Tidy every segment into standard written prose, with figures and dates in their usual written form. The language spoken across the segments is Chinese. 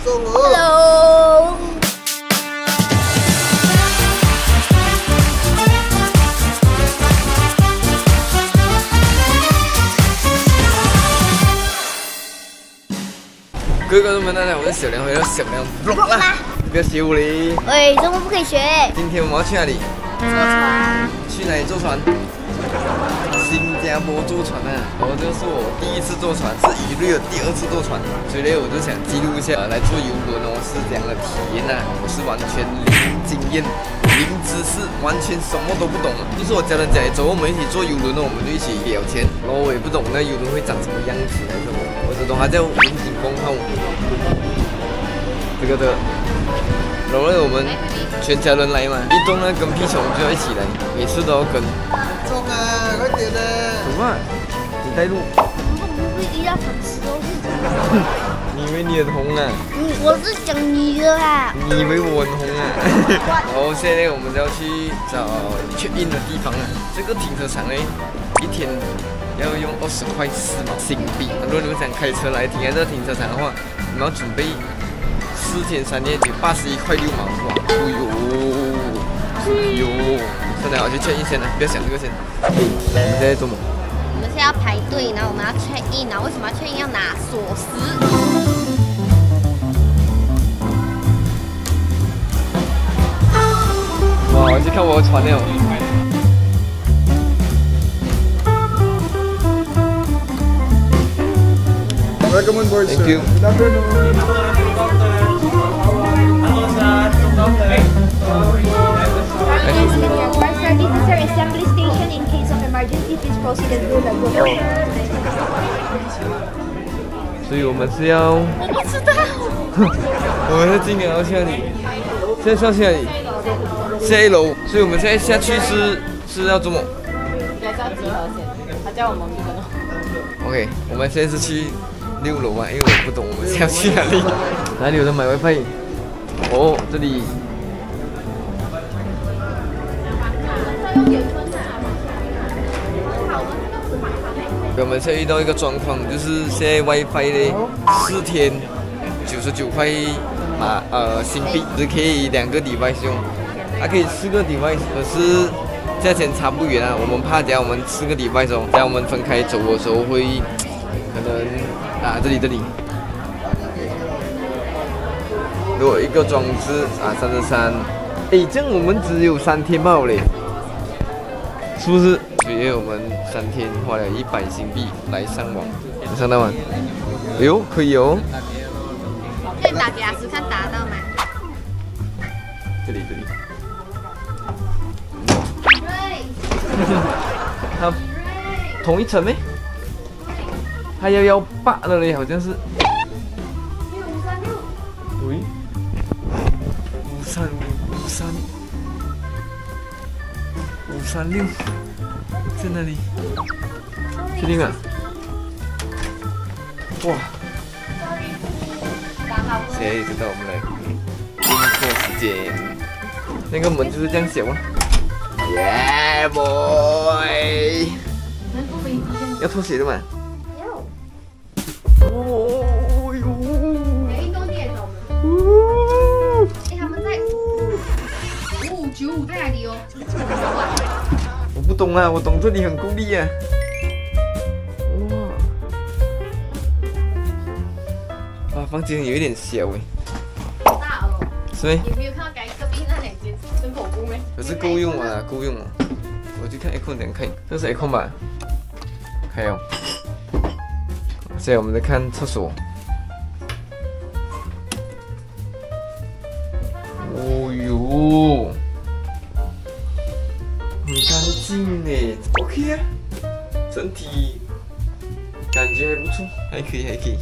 Hello。 各位观众们，大家好，我是小梁，回到小梁 vlog 啦。不要学我嘞！ 喂，中文不可以学。 今天我们要去哪里？ 坐船。 去哪里坐船？新加坡坐船啊！这是我第一次坐船，是雨瑞的第2次坐船，所以呢，我就想记录一下来坐游轮是怎样的体验啊！我是完全零经验、零知识，完全什么都不懂。就是我家人家走，我们一起坐游轮我们就一起聊天。然后我也不懂那游轮会长什么样子来着，我只懂它叫龙井公号。这个，然后我们全家人来嘛，一动呢跟屁虫就要一起来，每次都要跟。中啊，快点的！走嘛，你带路。 我们一定要尝试哦。 你以为你很红啊？ 我是讲你的啦。 你以为我很红啊？然后现在我们就要去找check in的地方了。这个停车场呢，一天要用20块4毛新币。如果你们想开车来停在这个停车场的话，你们要准备4天3夜，有81块6毛。哇！哎呦！真的，我去check in先了，不要想这个先。我们现在做什么？ 我们现在要排队，然后我们要check in，然后为什么要check in？要拿锁匙。 哇！我去看我的船了。 Welcome on board, sir. Thank you. Good afternoon. This is our assembly station. In case of emergency, please proceed through the door. 所以我们是要…… 我不知道。 我们是今年要去哪里？现在是要去哪里？下1楼。所以我们现在下去是要做什么？ 应该是要集合先，他叫我们集合。 OK， 我们现在是去6楼啊，因为我不懂我们是要去哪里。哪里有人买 WiFi？ 哦，这里。我们现在遇到一个状况，就是现在 WiFi 呢4天99块新币，只可以2个device用，还可以4个device，可是价钱差不远啊。我们怕等下我们4个device哦，等下我们分开走的时候会可能这里，如果一个装置33，哎，这样我们只有3天罢了嘞，是不是？所以我们3天花了100新币来上网，你上到吗？哎呦，可以哦。 可以打给阿斯看打到吗？ 这里。 对。 它同一层没？它118了嘞，好像是。喂，536，在哪里？确定啊？哇！现在知道我们来订货时间，那个门就是这样写吗？耶 boy！ 要脱鞋的嘛？哦呦！ 运动店懂吗？他们在5595在哪里哦？ 我不懂啊，我懂这里很够力啊。哇！房间有一点小哎。 大哦。 是没？ 有没有看到隔壁那2间真恐怖没？ 可是够用啊，够用啊。我去看 aircon 怎样开，这是 aircon 吧？开哦。现在我们在看厕所。哦呦，很干净呢 ，OK 啊，整体感觉还不错，还可以。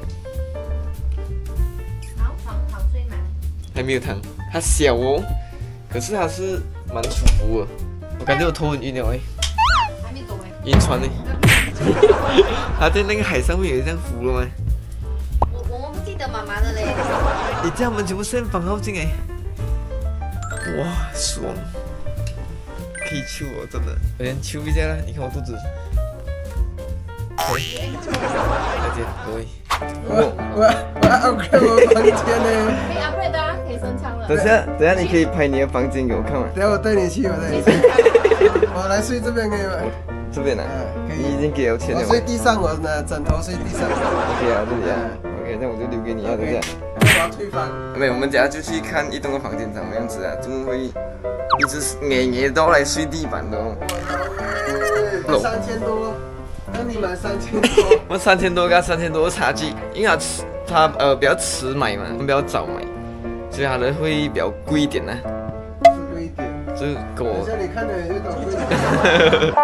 好睡吗？ 还没有躺，它小哦，可是它是蛮舒服的。我感觉我头很晕了哎。 还没走哎。 晕船呢？它在那个海上面有这样浮了吗？ 我们不记得妈妈的嘞。 你家门全部是防耗镜哎。哇，爽！可以抽哦，真的。我先抽一下啦，你看我肚子。再见，各位。 我要看我房间呢。 可以 upgrade 的啊，可以升舱了。 等下你可以拍你的房间给我看吗？ 等下我带你去，我来睡这边可以吗？ 这边呢？ 可以。 你已经给了钱了我吗？ 睡地上，我拿枕头睡地上。 OK 啊，这里啊。OK，那我就留给你啊，等下。 我要退房。 没有，我们等下就去看一栋的房间长什么样子啊，怎么会一直挨到来睡地板的哦 ？3000多，那你买3000多？ 我3000多跟3000多的差距，因为它比较迟买嘛，比较早买，所以它的会比较贵一点呢。 是贵一点。 就跟我。 等下你看的有点贵一点。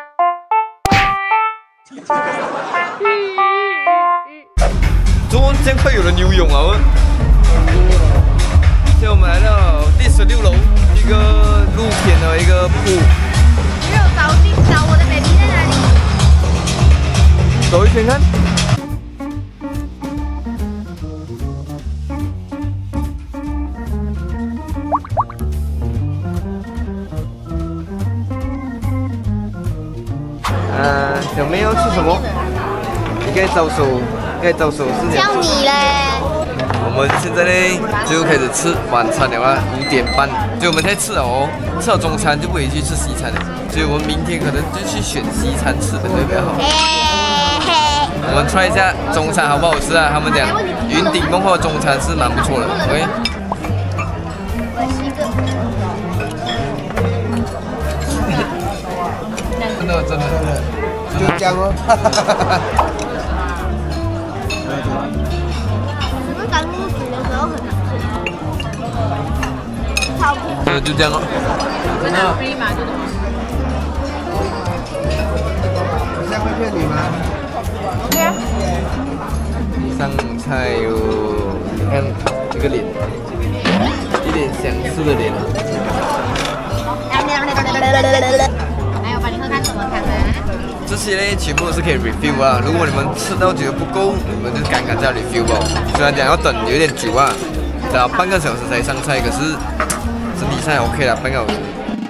中间快有人游泳了。现在我们来到第16楼，一个露天的一个铺。 没有找我的 baby 在哪里？ 走一圈看。小妹要吃什么？应该招手是这样。 叫你嘞。 我们现在呢就开始吃晚餐了啊，5点半。所以我们在吃哦，吃了中餐就不可以去吃西餐了。所以我们明天可能就去选西餐吃，会比较好。我们 try 一下中餐好不好吃啊？他们讲云顶梦后的中餐是蛮不错的。OK。真的。 就这样哦。 我们刚入煮的时候很难吃，超苦。 就这样哦。 真的 free 吗？这种。 我现在会骗你吗 ？OK 啊。 上菜哟，你看这个脸，一脸相似的脸。 来，我帮你喝看什么汤啊？ 这些呢，全部都是可以 refill 啊。如果你们吃到觉得不够，你们就赶快再 refill 哦。虽然讲要等有点久啊，等了半个小时才上菜，可是整体上 OK 了，半个小时。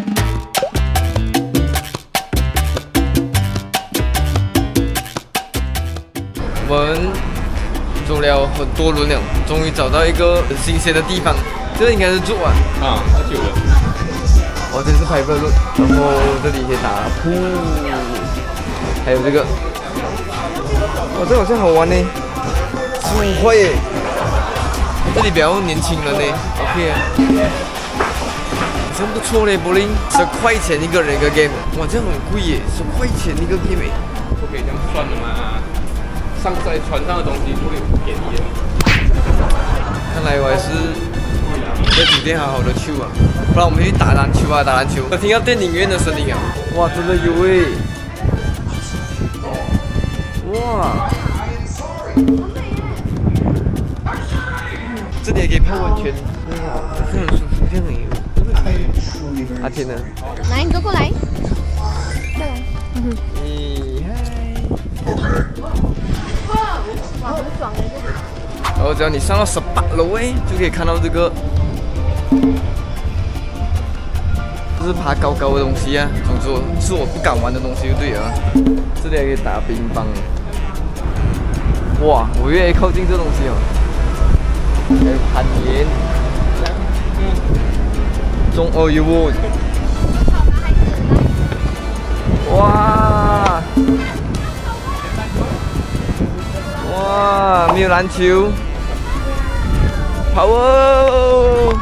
我们走了很多轮了，终于找到一个很新鲜的地方。这个应该是住啊。 喝酒的。 哦，这是 private room，然后这里可以打扑。还有这个，哇，这好像好玩呢，15块耶！这里比较年轻人呢 ，OK 啊，真不错嘞，柏林，10块钱一个人一个 game， 哇，这样很贵耶，10块钱一个 game 耶， 不可以这样算的嘛，上在船上的东西不会便宜的。 看来我还是在酒店好好的去啊，不然我们去打篮球啊，打篮球。我听到电影院的声音啊，哇，真的有诶。哇，这里也可以泡温泉，哇，这很舒服，这样很。阿天呢？ 来，你都过来。过来。 咦嗨。 哇，很爽的这里。 然后只要你上到18楼哎，就可以看到这个，就是爬高高的东西啊。总之是我不敢玩的东西就对了。这里还可以打乒乓。哇，我越来越靠近这东西哦。还有攀岩。中哦有哦。哇！哇，没有篮球。跑哦！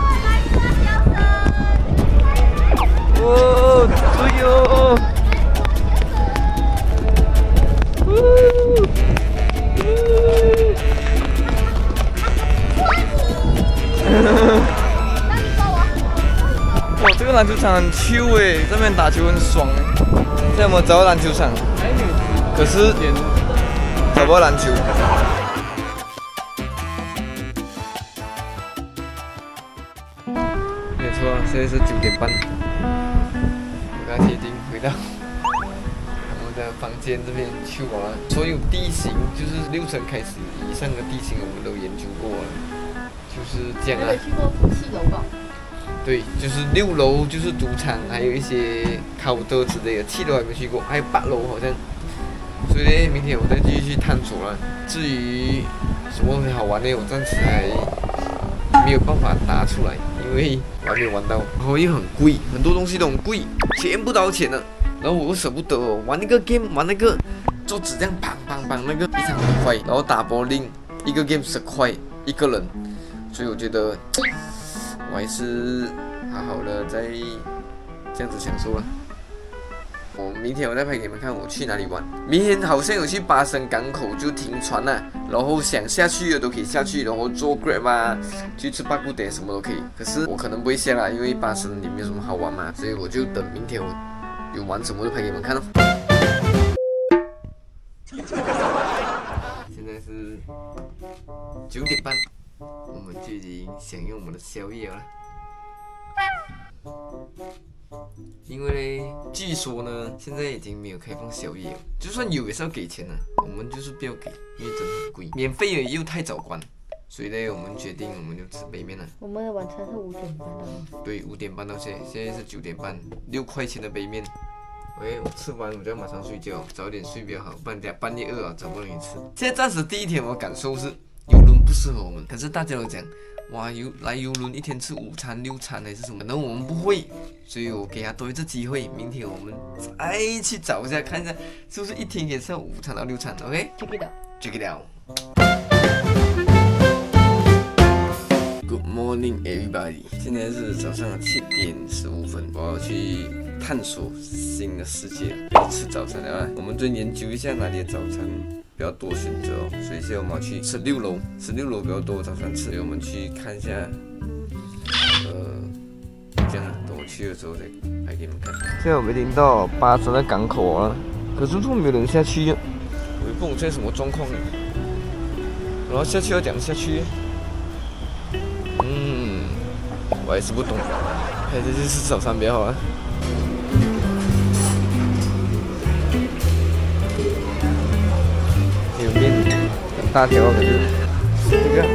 哦，对哦！哇，这个篮球场很 chill 哎，这边打球很爽哎。现在我们找到篮球场，可是找不到篮球。没错，现在是9点半，我刚才已经回到我们的房间这边去玩了。所有地形就是6层开始以上的地形我们都研究过了，就是这样啊。 有去过7楼吧？ 对，就是6楼就是赌场，还有一些烤德之类的。7楼还没去过，还有8楼好像。所以呢，明天我再继续去探索了。至于什么很好玩呢？我暂时还没有办法答出来，因为我还没有玩到。然后又很贵，很多东西都很贵，全部都要钱的。然后我又舍不得玩那个 game， 玩那个桌子这样砰砰砰，那个一场很快。然后打bowling，一个 game 10块一个人，所以我觉得我还是好好的在这样子享受了。明天我再拍给你们看我去哪里玩。明天好像有去巴生港口就停船了，然后想下去的都可以下去，然后坐 Grab 啊，去吃巴古德什么都可以。可是我可能不会下啦，因为巴生也没有什么好玩嘛，所以我就等明天我有玩什么就拍给你们看咯。现在是9点半，我们就已经享用我们的宵夜了。因为呢，据说呢，现在已经没有开放宵夜了，就算有也是要给钱的，我们就是不要给，因为真的很贵，免费的又太早关，所以呢，我们决定我们就吃杯面了。 我们的晚餐是5点半的。 对，5点半到现在是9点半，6块钱的杯面。喂，我吃完我就要马上睡觉，早点睡比较好，不然等下半夜饿啊找不到东西吃。现在暂时第一天我感受是邮轮不适合我们，可是大家都讲。哇，来邮轮一天吃5餐6餐还是什么？可能我们不会，所以我给他多一次机会。明天我们再去找一下，看一下是不是一天可以吃到5餐到6餐 ？OK？Check it out。Check it out。Good morning, everybody。现在是早上7点15分，我要去探索新的世界，要吃早餐了啊！我们再研究一下哪里的早餐比较多选择哦，所以现在我们要去16楼，16楼比较多早餐吃，所以我们去看一下，这样等我去的时候再拍给你们看。现在我们已经到巴生的港口了，可是都没有人下去，我也不懂现在什么状况。然后下去要怎样下去？我还是不懂，还是去吃早餐比较好啊。有面很大条，可是这个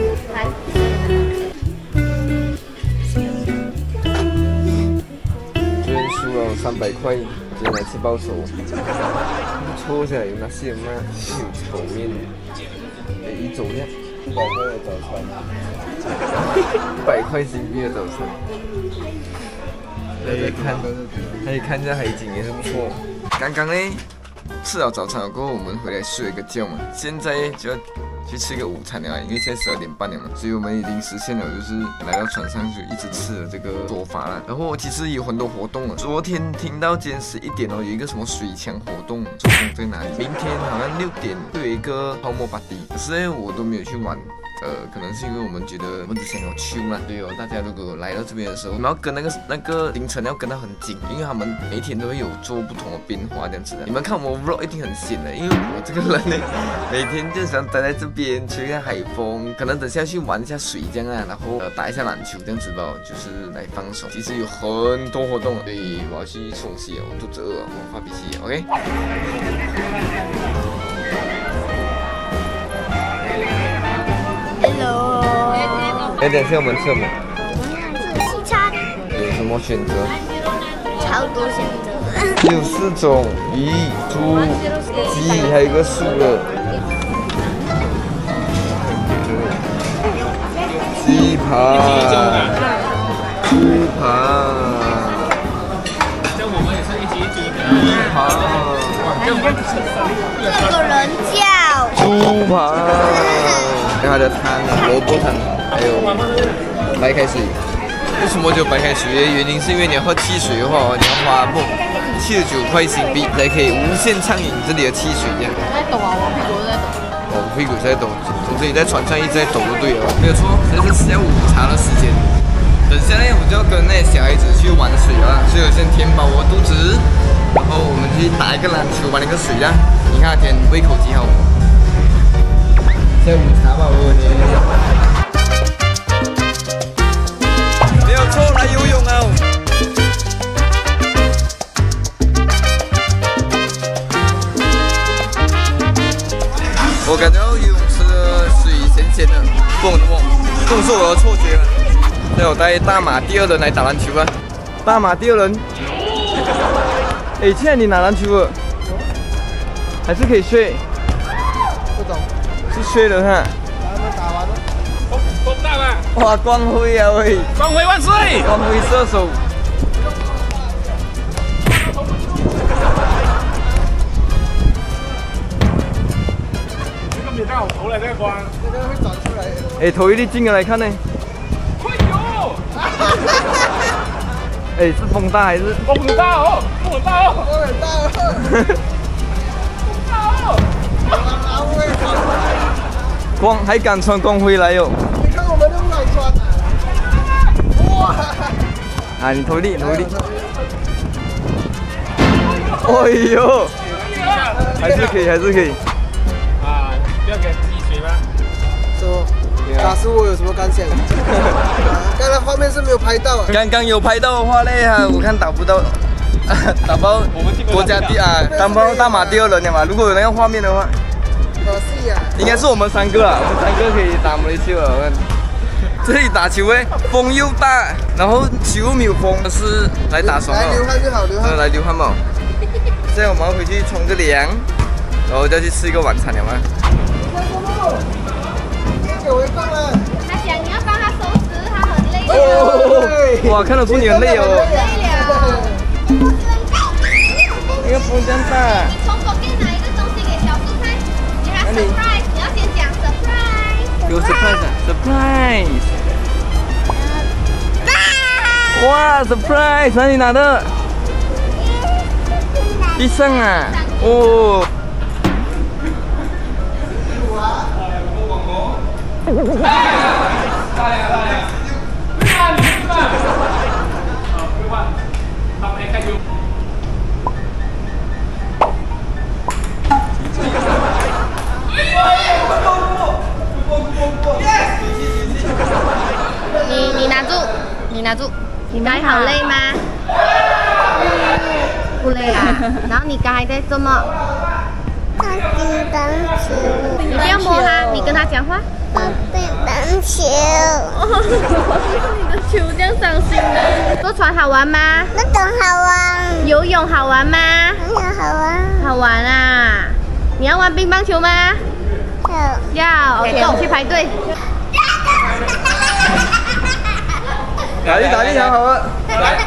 昨天输了300块，今天来吃报仇。错下来有那些嘛，有炒面，一走量100块的早餐，100块新币的早餐。可以看一下海景也是不错。刚刚呢？吃了早餐过后，我们回来睡了个觉嘛。现在就要去吃个午餐了，因为现在12点半了嘛，所以我们已经实现了，就是来到船上就一直吃的这个做法了。然后其实有很多活动了。昨天听到今天11点哦，有一个什么水枪活动，总共在哪里？明天好像6点会有一个泡沫 party， 可是呢我都没有去玩。可能是因为我们觉得我们只想要chill啦，对哦，大家如果来到这边的时候，我们要跟那个凌晨要跟得很紧，因为他们每天都会有做不同的变化这样子的。你们看我 vlog 一定很闲的，因为我这个人呢，每天就想待在这边吹一下海风，可能等下去玩一下水这样啊，然后打一下篮球这样子吧，就是来放松。其实有很多活动，所以我要去吃东西了，我肚子饿了，我发脾气 ，OK？ Hello。 等一下我们吃什么？ 这西餐有什么选择？ 超多选择。 有4种鱼、猪、鸡，还有一个素的。鸡扒、猪扒。这我们也是一起煮的。猪扒。 这个人叫猪扒。还有它的汤啊，萝卜汤，还有白开水。为什么只有白开水？原因是因为你要喝汽水的话，你要花79块新币才可以无限畅饮这里的汽水这样。 在抖啊，我屁股在抖。 哦，屁股在抖，总之你在船上一直在抖就对了。没有错，这是下午茶的时间。等下呢，我就要跟那些小孩子去玩水了，所以我先填饱我肚子，然后我们去打一个篮球，玩一个水啦。你看天胃口极好。下午茶吧，我问你。没有错，来游泳啊！我感觉游泳池的水咸咸的，不懂什么，这种是我的错觉了。那我带大马第2人来打篮球啊！大马第2人。哎，现在你拿篮球了，还是可以睡？不懂。是睡了哈。 哇，光辉啊喂！ 光辉万岁！ 光辉射手。 这个没带好头了，这个光。 这个会转出来。 哎，头一粒镜的来看呢。 哎呦！ 哎，是风大还是？ 风很大哦，风很大哦， 风很大哦。 风大哦。 光还敢穿光辉来哟！ 你看我们都不敢穿啊！哇！ 啊，你头一粒，头一粒。哎呦！还是可以，还是可以。 啊，不要给积水吗？ 说，大师我有什么感想？刚才画面是没有拍到啊。 刚刚有拍到的话嘞哈，我看打不到，打包国家第啊，大马第2人了嘛。如果有那个画面的话， 可惜啊。 应该是我们3个啊，我们3个可以打马来西亚了。我看这里打球哎，风又大，然后球没有风，是来打爽了。 来流汗就好，流汗。 来流汗嘛。现在我们要回去冲个凉，然后再去吃一个晚餐了嘛。 给我一棒了。 他想你要帮他收拾，他很累哦，哇，看得出你很累哦。 累了。 那个风这样大。 你从左边拿一个东西给小树看，给他 surprise，你要先讲 surprise。 有 surprise 啊 ，surprise！ 哇 ，surprise！ 哪里拿的？地上啊！哦。 你拿住，你拿住。你刚才好累吗？不累啊。然后你刚才在做么？ 他乒乓球。 你不要摸它，你跟它讲话。 乒乓球。 你的球这样伤心的。坐船好玩吗？ 那种好玩。 游泳好玩吗？ 很好玩。 好玩啊！你要玩乒乓球吗？要。OK， 我们去排队。 打力好啊！来。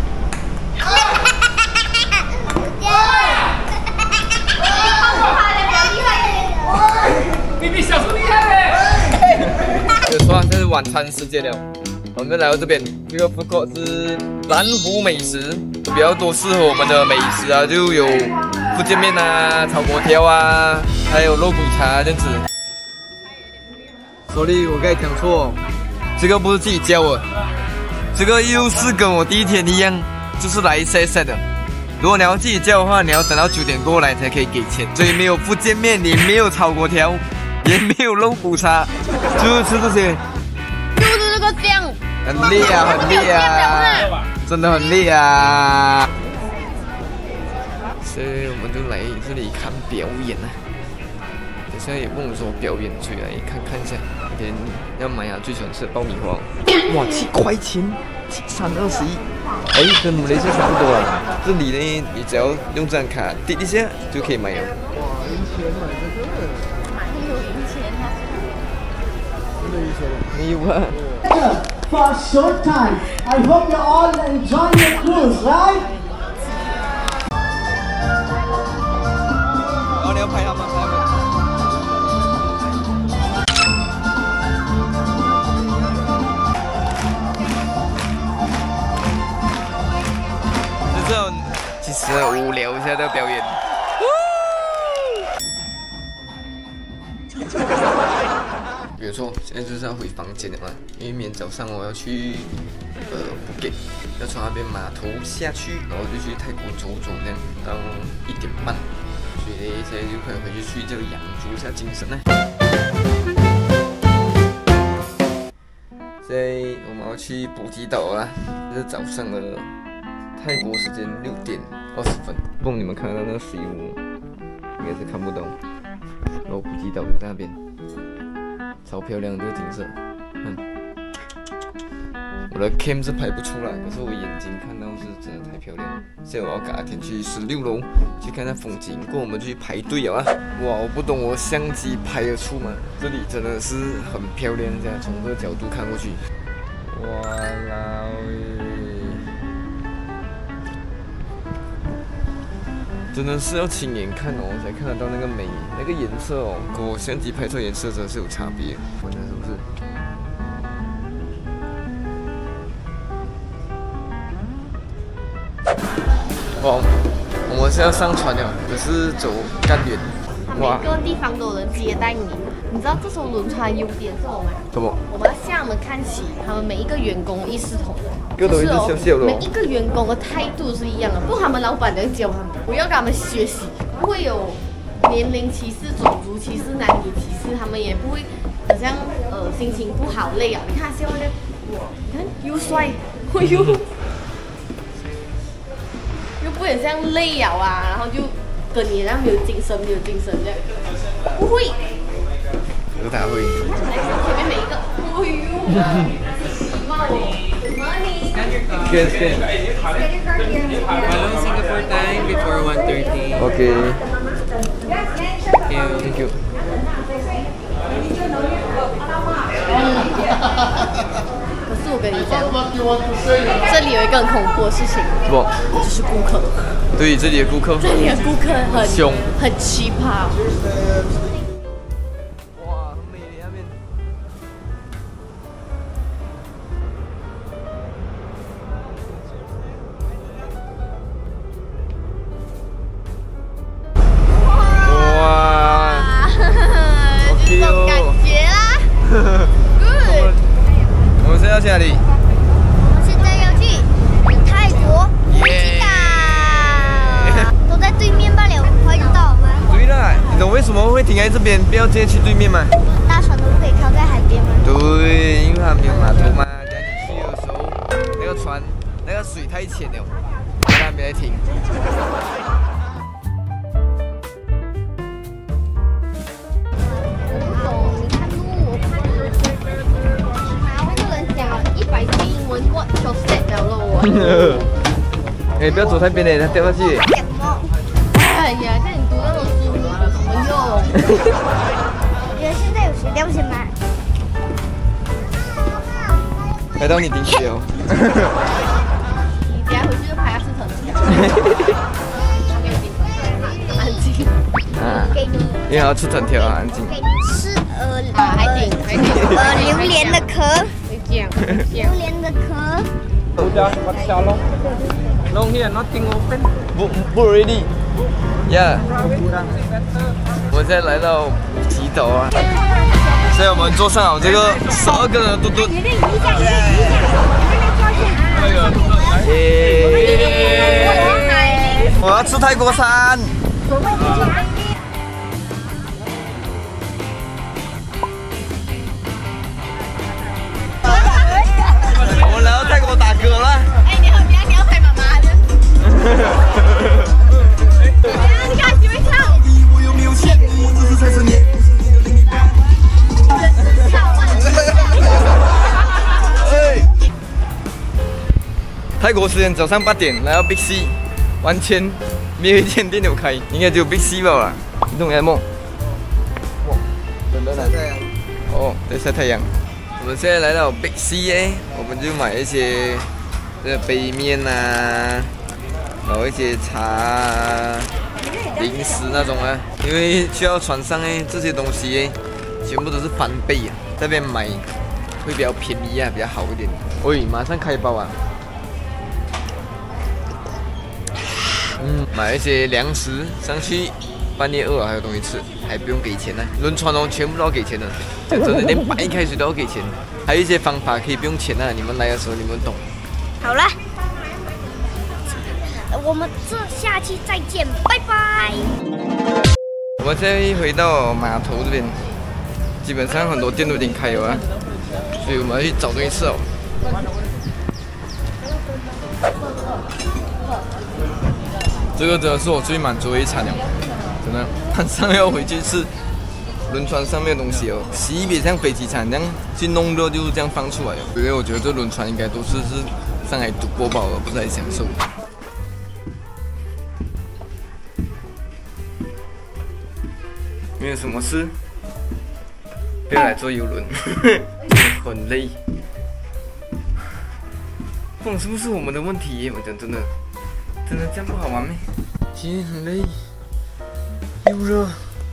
你比小树厉害嘞！ 有说这是晚餐时间了，我们来到这边，这个 food court 是蓝湖美食，比较多适合我们的美食啊，就有福建面啊、炒粿条啊，还有肉骨茶这样子。Sorry， 我刚才讲错，这个不是自己教的，这个又是跟我第一天一样，就是来set的。如果你要自己叫的话，你要等到9点过来才可以给钱，所以没有福建面，也没有炒粿条，也没有肉骨茶，就是吃这些。 就是这个酱， 很厉害，很厉害，真的很厉害。所以我们就来这里看表演啊。等下也问我说表演，所以来看一下。今天要买最喜欢吃的爆米花，哇，7块钱，321。哎，跟马来西亚差不多了。这里呢，你只要用这张卡滴一下就可以买了。 哇，零钱买这个。 买有零钱啊。 真的零钱了。 没有啊。 For a short time. I hope you all enjoy your cruise, right? 哦，你要拍他们，拍他们。就这种其实很无聊一下的表演。没有错，现在就是要回房间了嘛，因为明天早上我要去布吉，要从那边码头下去，然后就去泰国走走，这样到1点半，所以呢，现在就可以回去睡觉，养足一下精神呢。现在我们要去补给岛啦，这是早上的泰国时间6点20分，不懂你们看到那个水雾，应该是看不到，然后补给岛就在那边。超漂亮的这个景色， 我的 cam 是拍不出来，可是我眼睛看到是真的太漂亮。现在我要改天去16楼去看那风景，过后我们就去排队了啊！哇，我不懂我相机拍得出吗？这里真的是很漂亮，这样从这个角度看过去，哇啦喂！ 真的是要亲眼看哦，才看得到那个美，那个颜色哦，跟我相机拍出来颜色真的是有差别，闻的是不是？哇，我们是要上船了，可是走干远。 每个地方都有人接待你。你知道这艘轮船优点是什么吗？ 什么？ 我们要向他们看齐，他们每一个员工一视同仁。 都一直笑笑的。 每一个员工的态度是一样的，不过他们老板能教他们，不要跟他们学习，不会有年龄歧视、种族歧视、男女歧视，他们也不会好像心情不好累啊。你看现在你看又帅，又不会很像累了啊，然后就跟你那没有精神这样，不会。 有他会。 前面每一个，哎呦。 Good. Hello, Singapore time before 1:30. Okay. Thank you. 可是我跟你讲，这里有一个很恐怖的事情， 什么？ 就是顾客。 对，这里的顾客。 这里的顾客很凶， 很奇葩。 哇，很美的那边。 这种感觉啦。Good。 我们现在要去哪里？ 我们现在要去泰国普吉岛，都在对面罢了，快就到了吗？ 对了，你懂为什么会停在这边，不要直接去对面吗？ 大船都不可以靠在海边吗？ 对，因为它没有码头嘛。等下你去的时候，那个船那个水太浅了，它没来停。 哎，不要走太边嘞，它掉下去。 哎呀，像你读那种书有什么用？ 我觉得现在有谁掉下吗？ 来到你顶起哦。 你等下回去就拍下四藤条。安静。 啊，因为要吃藤条啊，安静。 是海顶。 榴莲的壳。榴莲的壳。 Udah, what shalom? Long here, nothing open. 不 ready. Yeah. 我现在来到普吉岛啊，现在我们坐上了这个12个人的嘟嘟。我要吃泰国餐。我来到泰国打嗝了。 哎，你要拍妈妈的。你看，喜欢跳。 我有没有欠你？这是才是你。泰国时间早上8点来到 Big C， 完全没有一间店有开，应该只有 Big C 吧啦。你懂什么？哇，等等晒太阳。哦，对，晒太阳。我们现在来到 Big C 哎，我们就买一些这个杯面啊，然后一些茶、零食那种啊，因为去到船上哎，这些东西哎，全部都是翻倍啊，这边买会比较便宜啊，比较好一点。喂，马上开包啊！买一些粮食上去，半夜饿了还有东西吃，还不用给钱呢。轮船哦，全部都要给钱的，讲真的，连白开水都要给钱。还有一些方法可以不用钱啊，你们来的时候你们懂。 好了，我们下期再见，拜拜。 我们现在回到码头这边，基本上很多店都已经开了啊，所以我们要去找东西吃哦。这个真的是我最满足的一餐了，真的，晚上要回去吃轮船上面的东西哦，洗别像飞机场这样去弄热就这样放出来哦。所以我觉得这轮船应该都是上来赌博饱而不是来享受。没有什么事，不要来坐游轮，很累。不懂是不是我们的问题？我讲真的这样不好玩咩？今天很累，又热，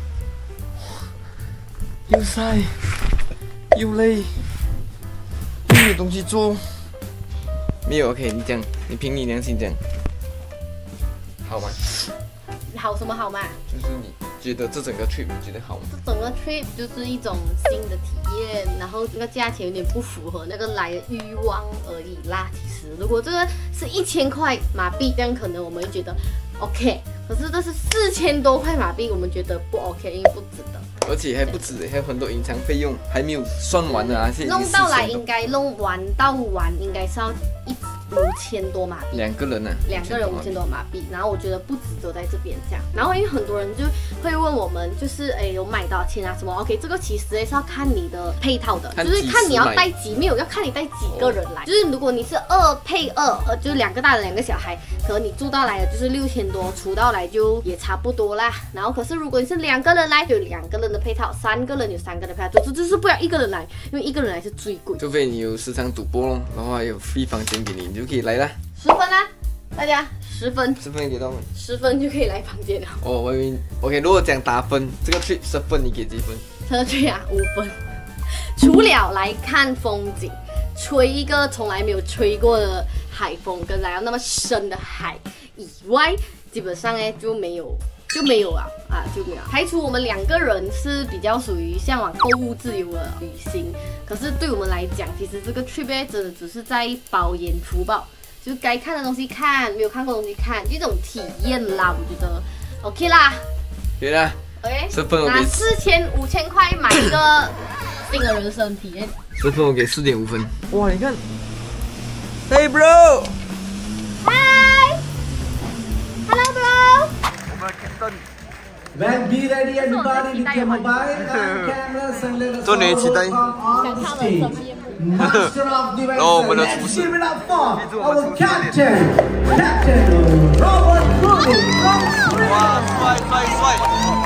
又晒，又累，又没有东西做。没有 OK， 你讲，你凭你良心讲，好吗？ 好什么好嘛？ 就是你觉得这整个 trip 你觉得好吗？ 这整个 trip 就是一种新的体验，然后那个价钱有点不符合那个来的欲望而已啦。其实如果这个是1000块马币，这样可能我们会觉得 OK， 可是这是4000多块马币，我们觉得不 OK， 因为不值得。 而且还不止，还有很多隐藏费用还没有算完的啊！ 弄到来应该弄完应该是要5000多马币。2个人啊，2个人5000多马币，然后我觉得不值得在这边这样。然后因为很多人就会问我们，就是有买多少钱啊什么 ？OK， 这个其实是要看你的配套的，就是看你要带没有，要看你带几个人来。就是如果你是2配2，就是2个大人2个小孩，可能你住到来的就是6000多，出到来就也差不多啦。然后可是如果你是2个人来，就2个人的配套，3个人有3个人的配套，总之就是不要1个人来，因为1个人来是最贵。除非你有时常赌博咯，然后还有free房间给你，你就可以来啦。10分啦，大家10分，10分给到吗？10分就可以来房间了。哦，我以为 OK， 如果讲打分，这个 trip 10分，你给几分？这个 trip 啊5分。除了来看风景，吹一个从来没有吹过的海风，跟来到那么深的海以外，基本上呢就没有啊，就没有。排除我们2个人是比较属于向往购物自由的旅行，可是对我们来讲，其实这个 trip 真的只是在饱眼福饱，就是该看的东西看，没有看过的东西看，就这种体验啦，我觉得 OK 啦。对啦 ，OK， 10分我给4000、5000块买一个新的人生体验，10分我给4.5分。哇，你看 ，Hey bro，Hi，Hello bro。 When be ready, everybody, with your mobile and cameras and let us all welcome on stage. Master of the vessel, let's give it up for our captain, Captain Robert Cruz. 哇，帅！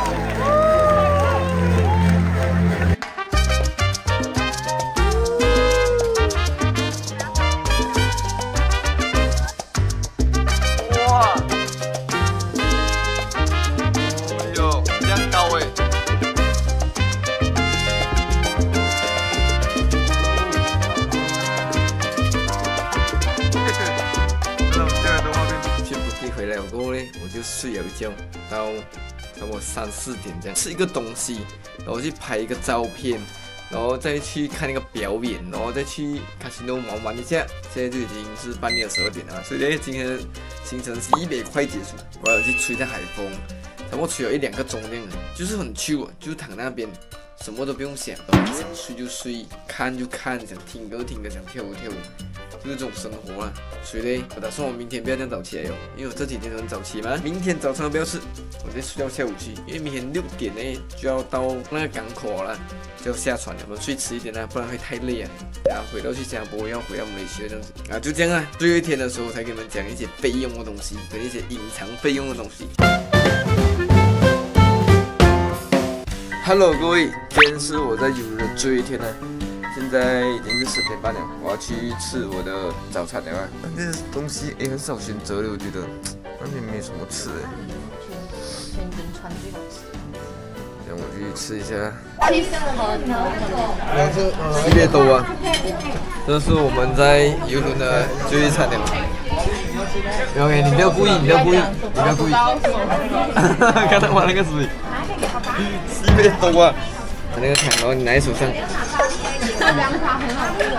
我就睡了一觉，到差不多3、4点这样，吃一个东西，然后去拍一个照片，然后再去看那个表演，然后再去卡西诺玩一下。现在就已经是半夜12点了，所以今天的行程是100快结束。我要去吹下海风，差不多吹了1、2个钟这样，就是很 chill，就是躺那边。什么都不用想，想睡就睡，看就看，想听歌就听歌，想跳舞跳舞，就是这种生活啦。所以呢，我打算我明天不要这样早起来哟，因为我这几天都很早起嘛。明天早餐都不要吃，我再睡到下午去，因为明天6点呢就要到那个港口了，就要下船了。我们睡迟一点啦，不然会太累啊。然后回到去新加坡，要回到马来西亚这样子啊，就这样啊。最后一天的时候才给你们讲一些费用的东西，跟一些隐藏费用的东西。Hello， 各位，今天是我在游轮的最后一天了，现在已经是10点半了，我要去吃我的早餐了啊。那东西很少选择的，我觉得那边没什么吃的。 全银川最好吃。 让我去吃一下。西贝多啊，这是我们在游轮的最后一餐了。OK， 你不要故意，看到我那个水。西贝多啊，把那个糖，然后你拿在手上。 凉茶很好吃。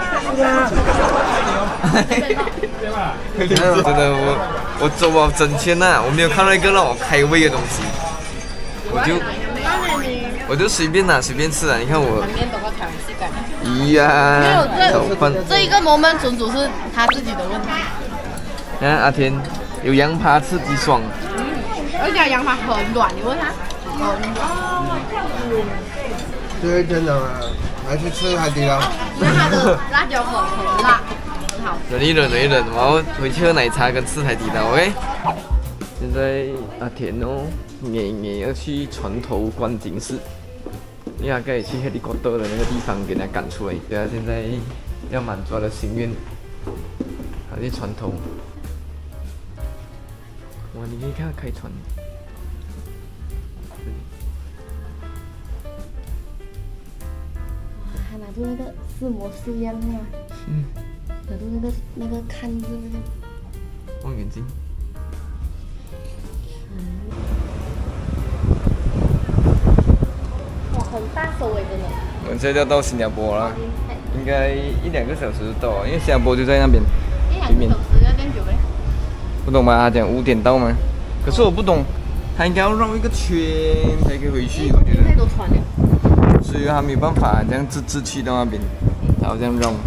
真的，我走了整天呐，我没有看到一个让我开胃的东西，我就随便拿随便吃啊。你看我。鱼呀，炒饭。 这一个 moment 纯属是他自己的问题。 看阿田有羊扒吃鸡爽。 而且羊扒很软，你问他。 对，真的吗？还去吃海底捞。 那它的辣椒粉很辣，很好。 忍一忍，忍一忍，我要回去喝奶茶跟吃海底捞 ，OK？ 现在阿田哦，也要去船头观景室，因为他可以去 helicopter 的那个地方给他赶出来。对啊，现在要满足他的心愿，他去船头。哇，你可以看他开船。 还拿出那个四模式一样啊，拿出那个看着那个望远镜。 哇，很大手哎，真的。 我们现在要到新加坡了，应该1-2个小时就到了，因为新加坡就在那边。 1-2个小时要这样久呗？ 不懂吗？他讲5点到吗？可是我不懂，他应该要绕一个圈才可以回去，我觉得。 太多船了。 所以他没有办法这样直直去到那边，他要这样绕。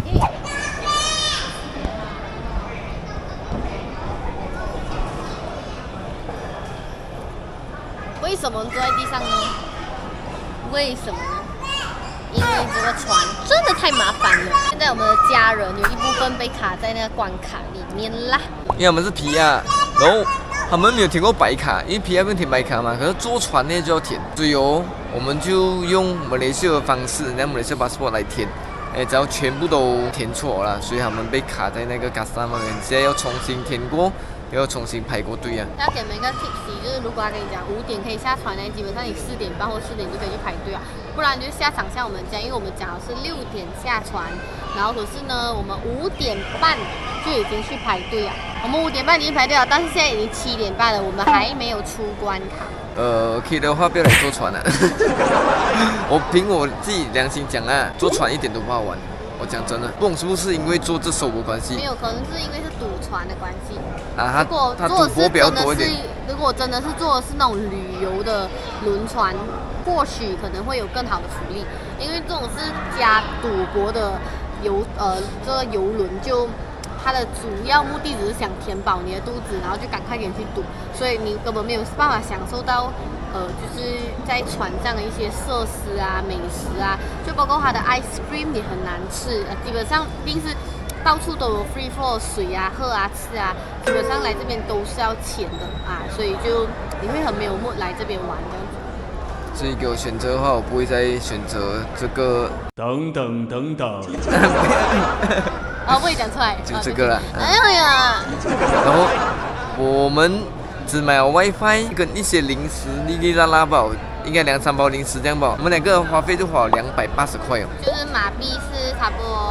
为什么坐在地上呢？为什么呢？因为这个船真的太麻烦了。现在我们的家人有一部分被卡在那个关卡里面啦。 因为我们是PR，然后他们没有填过白卡，因为PR不用填白卡嘛，可是坐船呢就要填，所以哦，我们就用马来西亚的方式，拿马来西亚 passport 来填，只要全部都填错了，所以他们被卡在那个 Gastam 那边，现在要重新填过。要重新排过队啊！ 要给你们一个 tips， 就是如果他跟你讲5点可以下船呢，基本上你4点半或4点就可以去排队啊，不然你就下场像我们这样，因为我们讲的是6点下船，然后可是呢，我们5点半就已经去排队啊，我们5点半已经排队了，但是现在已经7点半了，我们还没有出关卡。 可以的话不要来坐船了。我凭我自己良心讲啊，坐船一点都不好玩。我讲真的，不懂是不是因为做这手的关系？ 没有，可能是因为是赌船的关系。 啊， 如果他赌博比较多一点。 如果真的是做的是那种旅游的轮船，或许可能会有更好的福利。因为这种是加赌博的这个游轮就。它的主要目的只是想填饱你的肚子，然后就赶快点去赌，所以你根本没有办法享受到，就是在船上的一些设施啊、美食啊，就包括它的 ice cream 也很难吃，基本上一定是到处都有 free flow 水啊、喝啊、吃啊，基本上来这边都是要钱的啊，所以就你会很没有 mood 来这边玩这样子。 所以给我选择的话，我不会再选择这个。 等等等等。 哦，不会讲出来， 就这个了。 哎呀， 然后我们只买了 WiFi 跟一些零食，哩哩啦啦吧，应该2-3包零食这样吧。我们2个花费就花了280块哦。 就是马币是差不多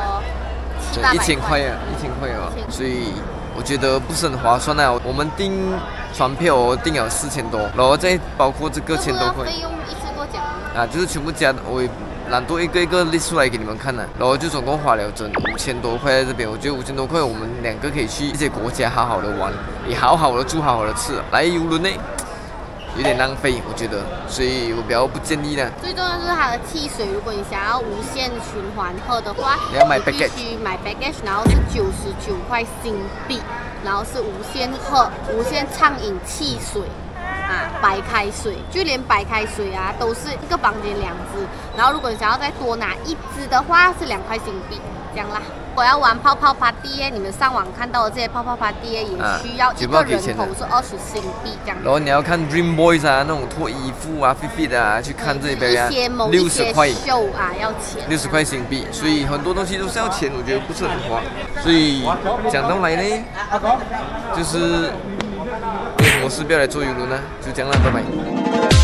700-800块啊，1000块啊，所以我觉得不是很划算啊。我们订船票订了4000多，然后再包括这个1000多块。 费用一次过讲啊，就是全部加，我懒惰一个一个列出来给你们看了，然后就总共花了整5000多块在这边。我觉得5000多块，我们2个可以去一些国家好好的玩，也好好的住，好好的吃。来游轮呢，有点浪费，我觉得，所以我比较不建议的。 最重要是它的汽水，如果你想要无限循环喝的话， 你要买 package， 必须买 package， 然后是99块新币，然后是无限喝、无限畅饮汽水。啊，白开水，就连白开水啊，都是一个房间2支。然后如果你想要再多拿1支的话，是2块新币，这样啦。我要玩泡泡 party， 你们上网看到的这些泡泡 party 也需要一个人头是20新币这样。 然后你要看 Dream Boys 啊，那种脱衣服啊、fit 啊，去看这边啊，60块秀啊要钱 ，60块新币，所以很多东西都是要钱，我觉得不是很花。所以讲到来呢，就是。有什么事不要来坐游轮呢？就这样了，拜拜。